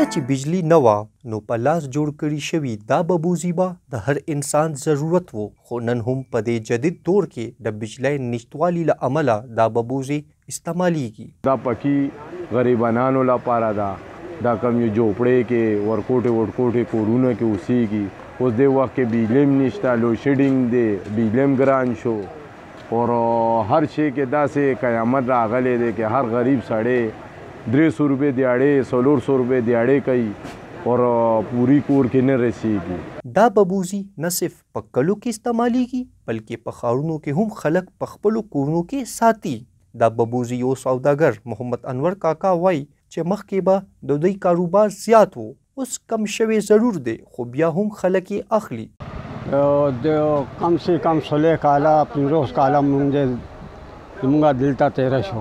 چې بجلی نه وه نو په لاس جوړ کړي شوي دا ببوزي به د هر انسان ضرورت وو، خو نن هم په دې جدید دور کې د بجلی نشتوالي له امله دا ببوزي استعمالیږي. دا پکې غریبانو لپاره دا کوم یو جوپړې کې ورکوټې ورکوټې کورونه کې اوسېږي. اوس دې وخت کې بجلی هم نشته، لوډ شیډینګ دی، بجلی هم ګران شو اور هر شی کې داسې قیامت راغلی دی چې هر غریب سړی 300 روپے دیاړې 400 روپے دیاړې کوي اور پوری کور کې نه رسیږي. دا ببوزي نه صرف په کلو کې استعمالیږي بلکې په ښارونو کې هم خلک په خپلو کورونو کې ساتي. دا ببوزي یو سوداګر محمد انور کاکا وایي چې مخکې به د دوی کاروبار زیات و، اوس کم شوی ضرور دی خو بیا هم خلک یې اخلي. د کم سے کم 16 کاله 15 کاله مونږ دلته تیره شو.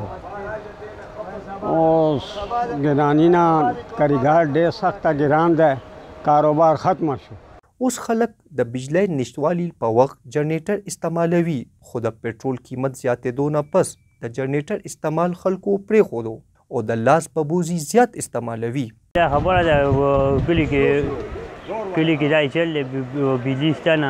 اوس ګراني نه کاریګر ډېر سخته ګران دی، کاروبار ختمه شو. اوس خلک د بجلی نشتوالي په وخت جنریټر استعمالوي، خو د پټرول قیمت زیاتېدو نه پس د جنریټر استعمال خلکو پرېښودو او د لاس ببوزي زیات استعمالوي. دا خبره ده کلي کې دا چل بجلی شته نه،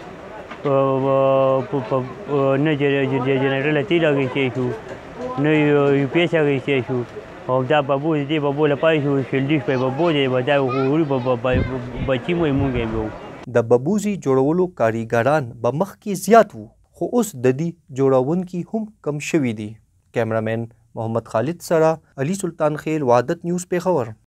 نه جنریټر له تیل اخیستی شو، نه یو پی ایس اخیستی شو او دا ببوز دی ببو لپاره شو شلډیش په ببو دی دا غوري بچی مو مونږ یو. د ببوزي جوړولو کاریګران به مخکې زیات وو خو اوس د دې جوړونکي هم کم شوي دي. کیمرامین محمد خالد سره علي سلطان خیل، وحدت نیوز، پیښور.